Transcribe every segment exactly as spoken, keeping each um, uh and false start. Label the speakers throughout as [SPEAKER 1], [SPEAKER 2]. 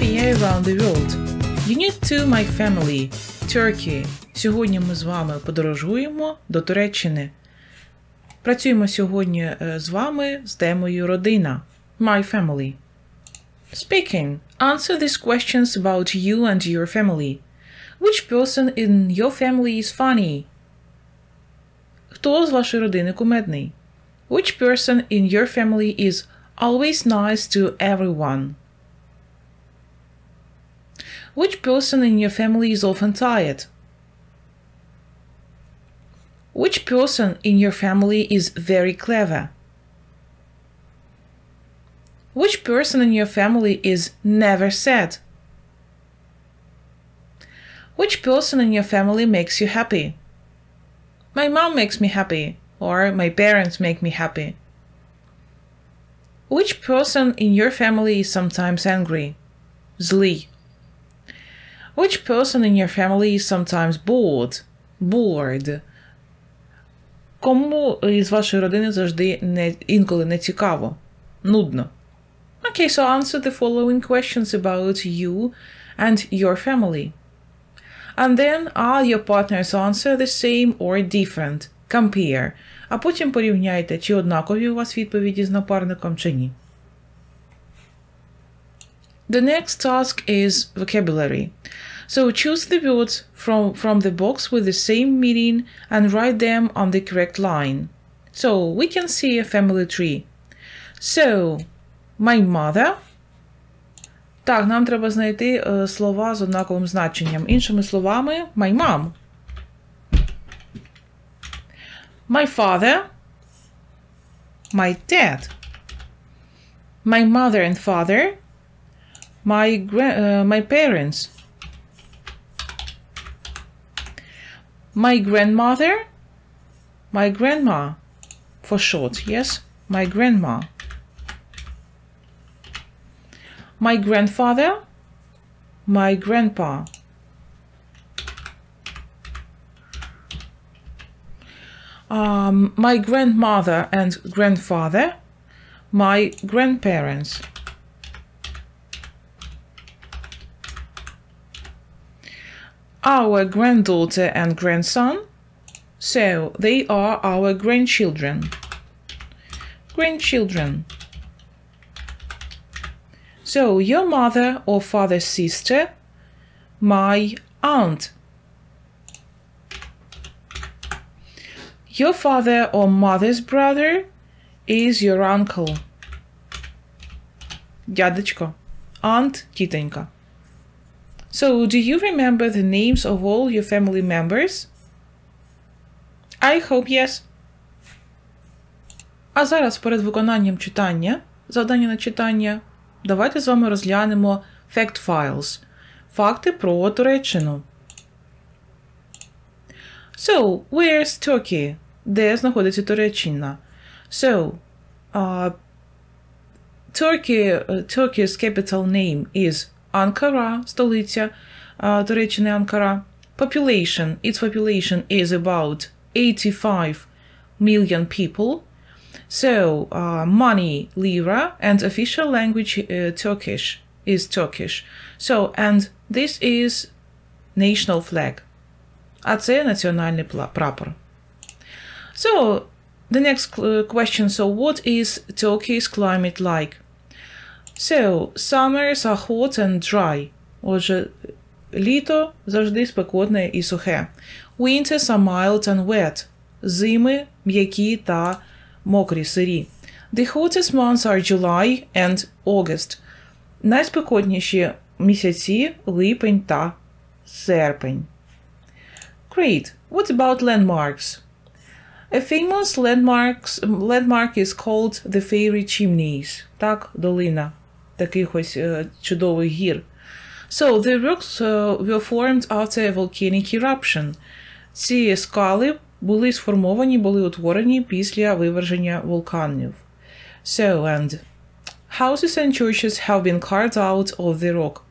[SPEAKER 1] Geography around the world. Unit two My Family. Turkey. Сьогодні ми з вами подорожуємо до Туреччини. Працюємо сьогодні з вами з темою родина. My Family. Speaking. Answer these questions about you and your family. Which person in your family is funny? Хто з вашої родини кумедний? Which person in your family is always nice to everyone? Which person in your family is often tired? Which person in your family is very clever? Which person in your family is never sad? Which person in your family makes you happy? My mom makes me happy, or my parents make me happy. Which person in your family is sometimes angry? Злий. Which person in your family is sometimes bored? Bored. Кому із вашої родини завжди не, інколи не цікаво? Нудно. Okay, so answer the following questions about you and your family. And then are your partner's answer the same or different? Compare. А потім порівняйте, чи однакові у вас відповіді з напарником, чи ні. The next task is vocabulary. So choose the words from, from the box with the same meaning and write them on the correct line. So we can see a family tree. So, my mother. Так, нам треба знайти е, слова з однаковим значенням. Іншими словами, my mom. My father. My dad. My mother and father. My, gra- uh, my parents. My grandmother. My grandma. For short, yes? My grandma. My grandfather. My grandpa. Um, my grandmother and grandfather. My grandparents. Our granddaughter and grandson. So they are our grandchildren. Grandchildren. So your mother or father's sister. My aunt. Your father or mother's brother is your uncle. Дядечко. Aunt, тітонька. So, do you remember the names of all your family members? I hope yes. А зараз перед виконанням читання, завдання на читання, давайте з вами розглянемо fact files. Факти про Туреччину. So, where's Turkey? Де знаходиться Туреччина? So, uh, Turkey, uh, Turkey's capital name is Ankara, столиця uh, Туреччини Анкара. Population, its population is about eighty-five million people. So, uh, money, lira, and official language uh, Turkish is Turkish. So, and this is national flag. А це національний прапор. So, the next question, so what is Turkey's climate like? So, summers are hot and dry. Отже, літо завжди спекотне і сухе. Winters are mild and wet. Зими м'які та мокрі, сирі. The hottest months are July and August. Найспекотніші місяці – липень та серпень. Great. What about landmarks? A famous landmarks, landmark is called the Fairy Chimneys. Так, долина таких ось uh, чудових гір. So, the rocks uh, were formed after a volcanic eruption. Ці скали були сформовані, були утворені після виверження вулканів. So, and houses and churches have been carved out of the rock.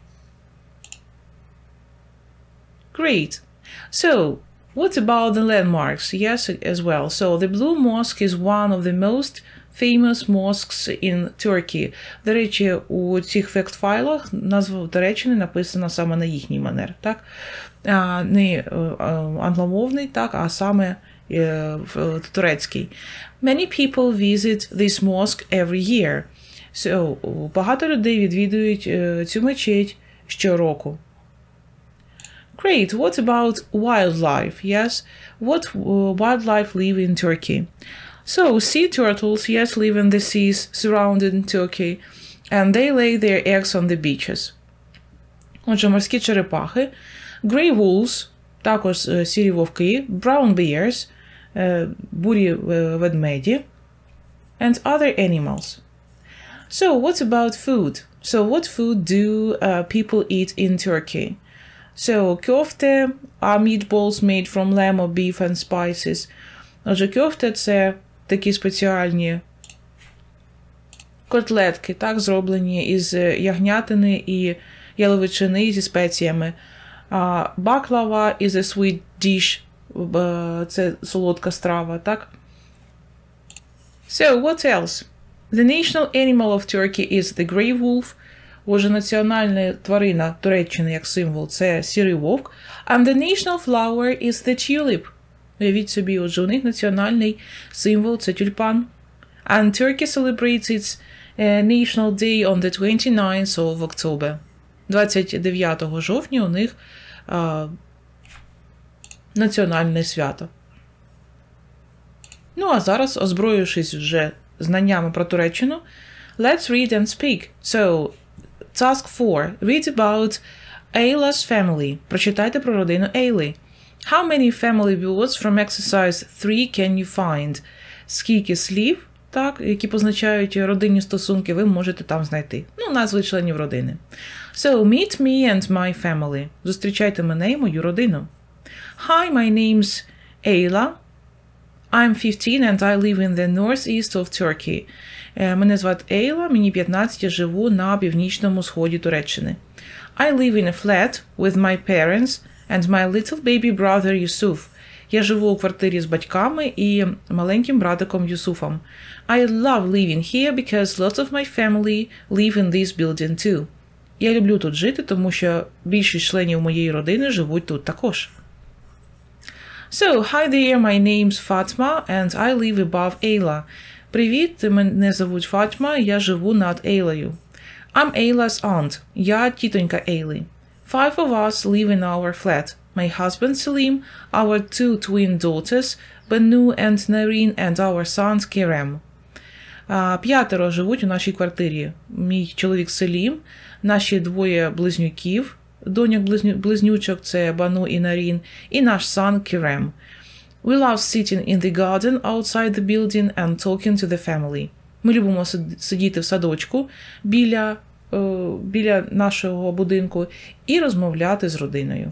[SPEAKER 1] Great. So, what about the landmarks? Yes, as well. So, the Blue Mosque is one of the most famous mosques in Turkey. До речі, у цих факт-файлах назва Туреччини написана саме на їхній манер, так? А, не англомовний, так, а саме турецький. Many people visit this mosque every year. So, багато людей відвідують цю мечеть щороку. Great. What about wildlife? Yes. What uh, wildlife live in Turkey? So, sea turtles, yes, live in the seas surrounding Turkey, and they lay their eggs on the beaches. Отже, морські черепахи, grey wolves, також сірі вовки, brown bears, бурі ведмеді, and other animals. So, what about food? So, what food do uh, people eat in Turkey? So, kofte are meatballs made from lamb or beef and spices. Отже, кьофте – це такі спеціальні котлетки, так, зроблені із ягнятини і яловичини зі спеціями. Uh, baklava is a sweet dish. Uh, це солодка страва, так? So, what else? The national animal of Turkey is the grey wolf. Отже, національна тварина Туреччини як символ – це сірий вовк. And the national flower is the tulip. Уявіть собі, отже, у них національний символ – це тюльпан. And Turkey celebrates its uh, national day on the twenty-ninth of October. двадцять дев'ятого жовтня у них uh, національне свято. Ну, а зараз, озброївшись вже знаннями про Туреччину, let's read and speak. So, task four. Read about Ayla's family. Прочитайте про родину Ейли. How many family words from exercise three can you find? Скільки слів, так, які позначають родинні стосунки, ви можете там знайти. Ну, назви членів родини. So, meet me and my family. Зустрічайте мене і мою родину. Hi, my name's Ayla. I'm fifteen and I live in the northeast of Turkey. Мене звати Ейла, мені п'ятнадцять, я живу на північному сході Туреччини. I live in a flat with my parents and my little baby brother Yusuf. Я живу у квартирі з батьками і маленьким братиком Юсуфом. I love living here because lots of my family live in this building too. Я люблю тут жити, тому що більшість членів моєї родини живуть тут також. So, hi there, my name's Fatma and I live above Ayla. Привіт, мене звуть Фатьма, я живу над Ейлею. I'm Ayla's aunt. Я тітонька Ейли. Five of us live in our flat. My husband Selim, our two twin daughters, Banu and Nareen, and our son Kerem. Uh, п'ятеро живуть у нашій квартирі. Мій чоловік Селім, наші двоє близнюків, доньок близнючок, це Бану і Нарін, і наш сан Керем. We love sitting in the garden outside the building and talking to the family. Ми любимо сидіти в садочку біля, uh, біля нашого будинку і розмовляти з родиною.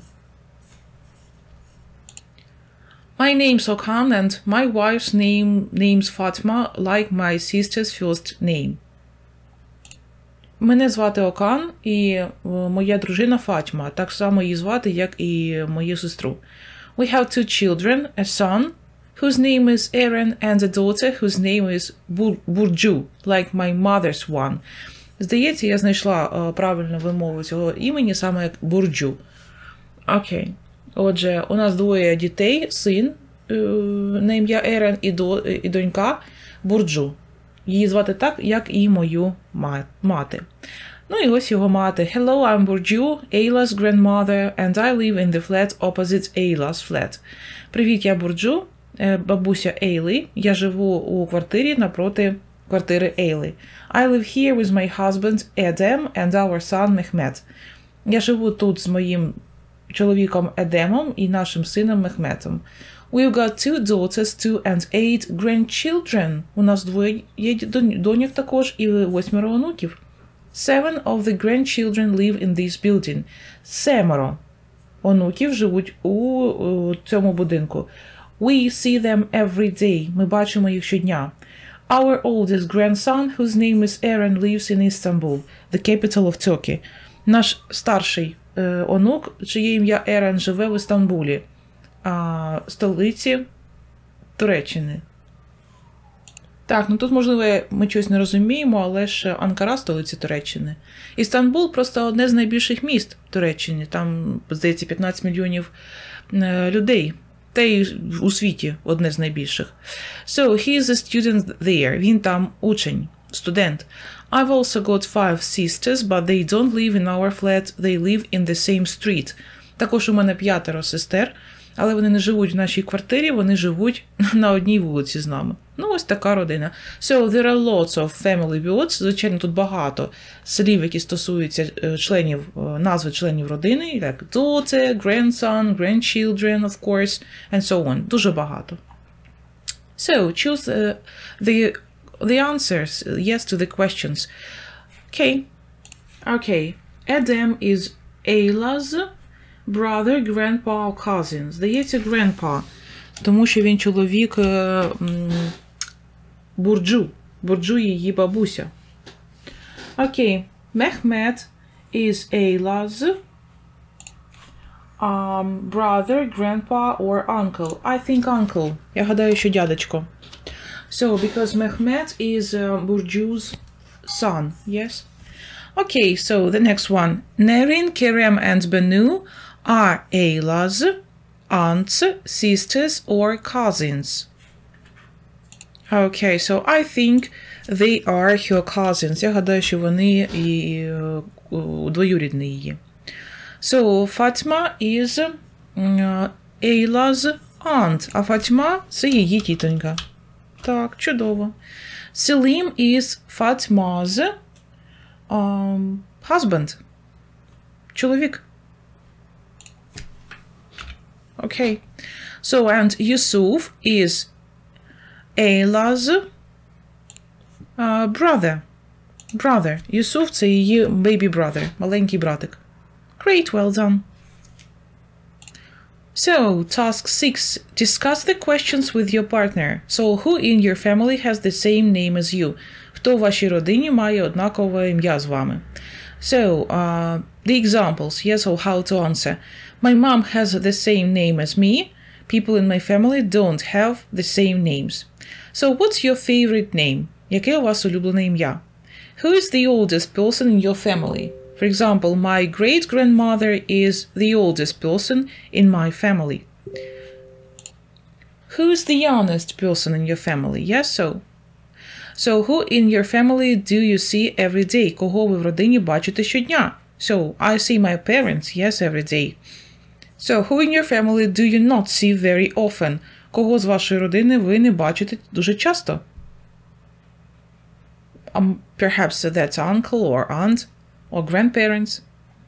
[SPEAKER 1] My name's Okan and my wife's name name's Fatma, like my sister's first name. Мене звати Окан, і моя дружина Фатьма. Так само її звати, як і мою сестру. We have two children, a son, whose name is Aaron, and a daughter, whose name is Burju, like my mother's one. Здається, я знайшла uh, правильну вимову цього імені, саме як Бурджу. Окей. Отже, у нас двоє дітей, син uh, на ім'я Ерен і, до, і донька Бурджу. Її звати так, як і мою мати. Ну і ось його мати. Hello, I'm Burju, Ayla's grandmother, and I live in the flat opposite Ayla's flat. Привіт, я Бурджу, бабуся Ейли. Я живу у квартирі напроти квартири Ейли. I live here with my husband Edem and our son Mehmet. Я живу тут з моїм чоловіком Едемом і нашим сином Мехметом. We've got two daughters, two and eight grandchildren. У нас двоє є доньок також і восьмеро онуків. Seven of the grandchildren live in this building. Семеро онуків живуть у, у цьому будинку. We see them every day. Ми бачимо їх щодня. Our oldest grandson, whose name is Aaron, lives in Istanbul, the capital of Turkey. Наш старший е, онук, чиє ім'я Ерен, живе в Істамбулі, а, столиці Туреччини. Так, ну тут, можливо, ми щось не розуміємо, але ж Анкара – столиця Туреччини. Істамбул – просто одне з найбільших міст в Туреччині. Там, здається, п'ятнадцять мільйонів людей. Та й у світі одне з найбільших. So, he is a student there. Він там учень, студент. I've also got five sisters, but they don't live in our flat. They live in the same street. Також у мене п'ятеро сестер, але вони не живуть в нашій квартирі, вони живуть на одній вулиці з нами. Ну, ось така родина. So, there are lots of family words. Звичайно, тут багато слів, які стосуються членів, назви членів родини, як daughter, grandson, grandchildren, of course, and so on. Дуже багато. So, choose uh, the, the answers, yes, to the questions. Okay. Okay. Adam is Ayla's brother, grandpa or cousin. Здається, grandpa. Тому що він чоловік Бурджу. Бурджу її бабуся. Окей. Mehmet is Ayla's um, brother, grandpa or uncle. I think uncle. Я гадаю, що дядечко. So, because Mehmet is uh, Burju's son. Yes? Okay, so the next one. Nerin, Kerem and Banu are Ayla's aunts, sisters or cousins. Okay, so I think they are her cousins. Я гадаю, що вони і двоюрідні її. So, Fatima is uh, Ayla's aunt, а Fatima – це її тітонька. Так, чудово. Selim is Fatima's um, husband. Чоловік. Okay. So, and Yusuf is Ayla's uh, brother. Brother. Yusuf – це її baby brother, маленький братик. Great, well done. So, task six. Discuss the questions with your partner. So, who in your family has the same name as you? Хто в вашій родині має однакове ім'я з вами? So, uh, the examples, yes, or how to answer. My mom has the same name as me. People in my family don't have the same names. So, what's your favorite name? Яке у вас улюблене ім'я? Who is the oldest person in your family? For example, my great-grandmother is the oldest person in my family. Who is the youngest person in your family? Yes, so. So, who in your family do you see every day? Кого ви в родині бачите щодня? So, I see my parents, yes, every day. So, who in your family do you not see very often? Кого з вашої родини ви не бачите дуже часто? Um, perhaps that's uncle or aunt or grandparents.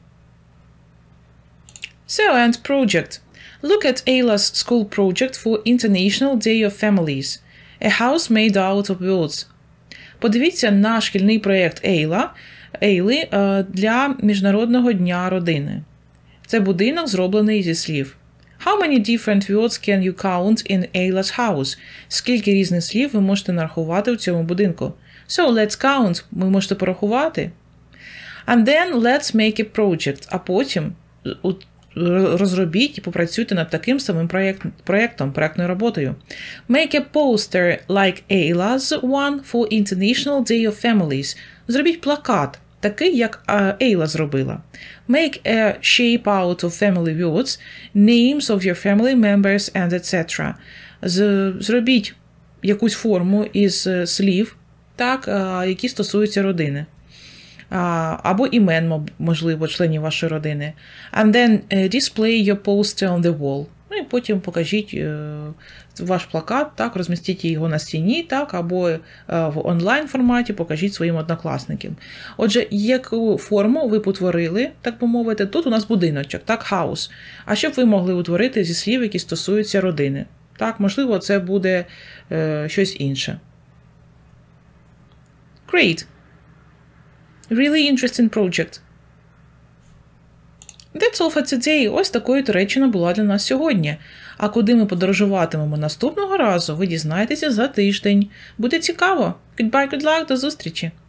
[SPEAKER 1] So, and project. Look at Ayla's school project for International Day of Families. A house made out of words. Подивіться на шкільний проєкт Ейла, Ейли для Міжнародного дня родини. Це будинок, зроблений зі слів. How many different words can you count in Ayla's house? Скільки різних слів ви можете нарахувати в цьому будинку? So, let's count. Ви можете порахувати. And then let's make a project. А потім розробіть і попрацюйте над таким самим проєкт, проєктом, проєктною роботою. Make a poster like Ayla's one for International Day of Families. Зробіть плакат, такий, як Ейла зробила. Make a shape out of family words, names of your family members and et cetera. Зробіть якусь форму із слів, так, які стосуються родини. Або імен, можливо, членів вашої родини. And then display your poster on the wall. Ну і потім покажіть ваш плакат, так, розмістіть його на стіні, так, або в онлайн форматі покажіть своїм однокласникам. Отже, яку форму ви потворили, так би мовити, тут у нас будиночок, так, house. А що б ви могли утворити зі слів, які стосуються родини? Так, можливо, це буде е, щось інше. Great. Really interesting project. That's all for today. Ось такою Туреччина була для нас сьогодні. А куди ми подорожуватимемо наступного разу, ви дізнаєтеся за тиждень. Буде цікаво. Goodbye, good luck, до зустрічі!